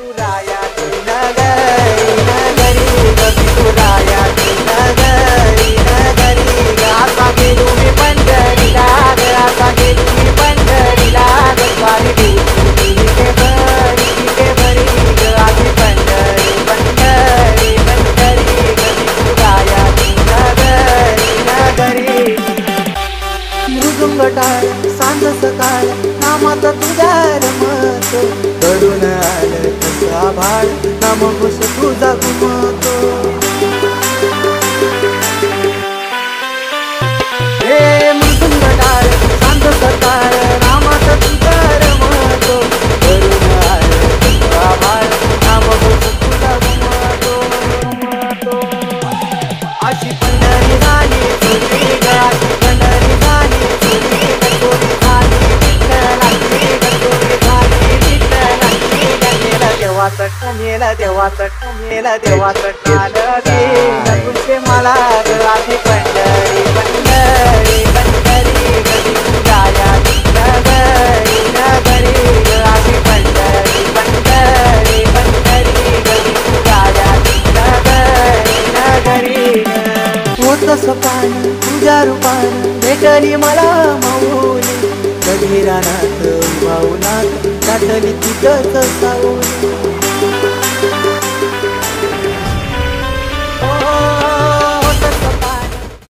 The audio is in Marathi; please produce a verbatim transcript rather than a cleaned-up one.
विठुरायाची नगरी नगरी ग विठुरायाची नगरी नगरी ग आता गेलो मी पंढरीला ग आता गेलो मी पंढरीला ग स्वारी तुझी इथे बरी इथे बरी ग आधी पंढरी पंढरी पंढरी ग विठुरायाची नगरी नगरी मृदुंग टाळ सांज सकाळ नामाचा तुझा रमतो दडून आलं तुझा भाळ नाम घोष तुझा घुमतो हे मृदुंग टाळ सांज सकाळ नामाचा तुझा रमतो दडून आलं तुझा भाळ नाम घोष तुझा घुमतो घुमतो अशी पंढरी झाली तुझी ग अशी पंढरी झाली तुझी कटोरी झाली विठ्ठलाची कटोरी झाली विठ्ठलाची गणेला देवाचं कनेला देवाचं कनेला देवाचं काल दे तुझे मला ग आधी पंढरी पंढरी पंढरी ग विठुरायाची नगरी नगरी ग आधी पंढरी पंढरी पंढरी ग विठुरायाची नगरी नगरी होत सपान तुझ्या रूपान भेटली मला माऊली कधी रानात भाऊनात दाटली तिथंच सावली